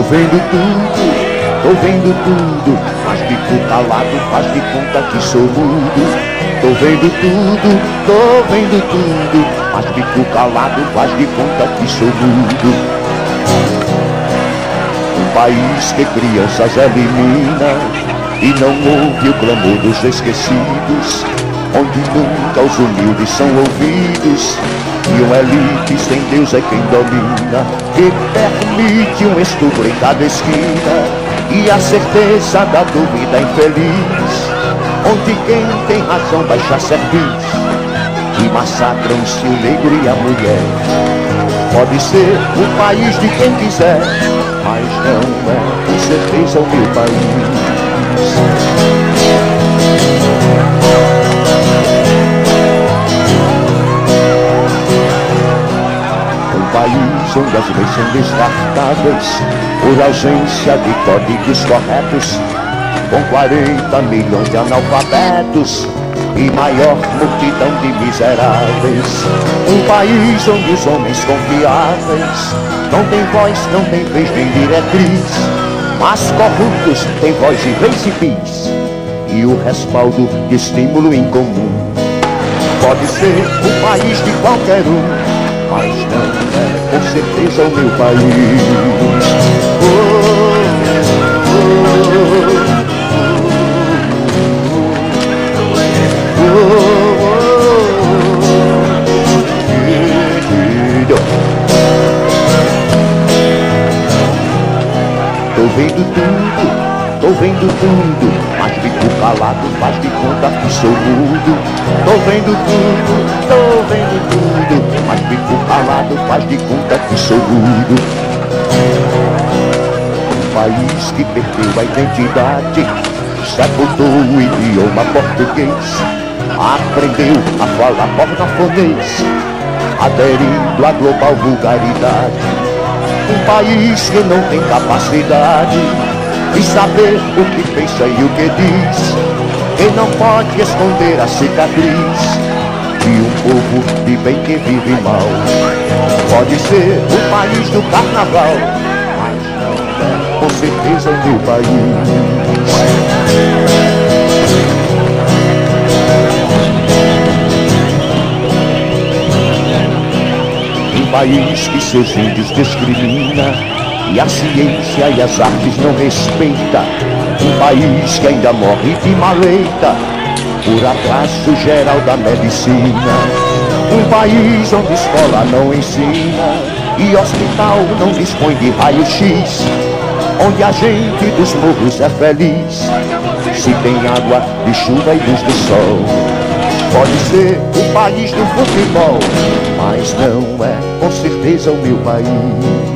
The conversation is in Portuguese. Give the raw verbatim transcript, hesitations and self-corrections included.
vendo tudo, tô vendo tudo, mas fico calado, faz de conta que sou mudo. Tô vendo tudo, tô vendo tudo, mas fico calado, faz de conta que sou mudo. Um país que crianças elimina e não ouve o clamor dos esquecidos, onde nunca os humildes são ouvidos, e uma elite sem Deus é quem domina, que permite um estupro em cada esquina, e a certeza da dúvida infeliz, onde quem tem razão baixa cerviz, e massacram-se o negro e a mulher. Pode ser o país de quem quiser, mas não é com certeza o meu país. País onde as leis são descartadas por ausência de códigos corretos, com quarenta milhões de analfabetos e maior multidão de miseráveis. Um país onde os homens confiáveis não têm voz, não têm vez nem diretriz, mas corruptos têm voz e vez e bis, e o respaldo de estímulo incomum. Pode ser o país de qualquer um, mas não é com certeza o meu país. Oh, oh, oh, oh, oh. Tô vendo tudo, tô vendo tudo, mas fico calado, faz de conta que sou mudo. Tô vendo tudo, tô vendo tudo, mas fico calado, faz de conta que sou mudo. Um país que perdeu a identidade, sepultou o idioma português, aprendeu a falar pornafonês, aderindo à global vulgaridade. Um país que não tem capacidade de saber o que pensa e o que diz, que não pode esconder a cicatriz de um povo de bem que vive mal. Pode ser o país do carnaval, mas não é com certeza o meu país. Um país que seus índios discrimina e a ciência e as artes não respeita. Um país que ainda morre de maleita por atraso geral da medicina. Um país onde escola não ensina e hospital não dispõe de raio-x, onde a gente dos morros é feliz se tem água de chuva e luz do sol. Pode ser o país do futebol, mas não é com certeza o meu país.